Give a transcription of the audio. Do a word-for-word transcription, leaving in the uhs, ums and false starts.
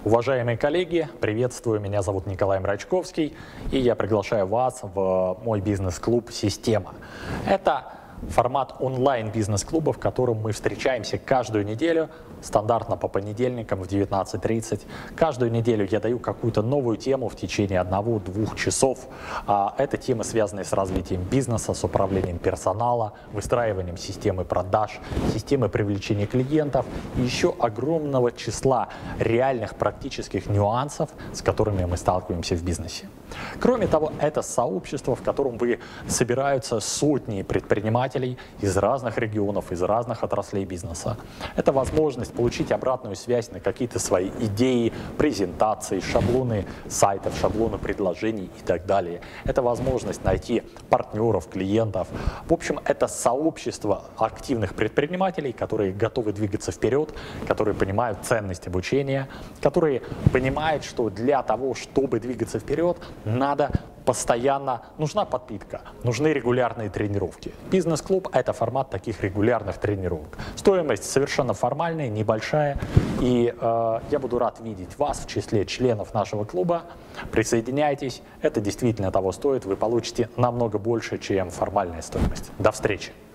Уважаемые коллеги, приветствую, меня зовут Николай Мрачковский, и я приглашаю вас в мой бизнес-клуб «Система». Это формат онлайн-бизнес-клуба, в котором мы встречаемся каждую неделю, стандартно по понедельникам в девятнадцать тридцать. Каждую неделю я даю какую-то новую тему в течение одного-двух часов. Это темы, связанные с развитием бизнеса, с управлением персонала, выстраиванием системы продаж, системы привлечения клиентов и еще огромного числа реальных практических нюансов, с которыми мы сталкиваемся в бизнесе. Кроме того, это сообщество, в котором вы собираются сотни предпринимателей из разных регионов, из разных отраслей бизнеса. Это возможность получить обратную связь на какие-то свои идеи, презентации, шаблоны сайтов, шаблоны предложений и так далее. Это возможность найти партнеров, клиентов. В общем, это сообщество активных предпринимателей, которые готовы двигаться вперед, которые понимают ценность обучения, которые понимают, что для того, чтобы двигаться вперед, надо постоянно, нужна подпитка, нужны регулярные тренировки. Бизнес-клуб – это формат таких регулярных тренировок. Стоимость совершенно формальная, небольшая, и э, я буду рад видеть вас в числе членов нашего клуба. Присоединяйтесь, это действительно того стоит, вы получите намного больше, чем формальная стоимость. До встречи!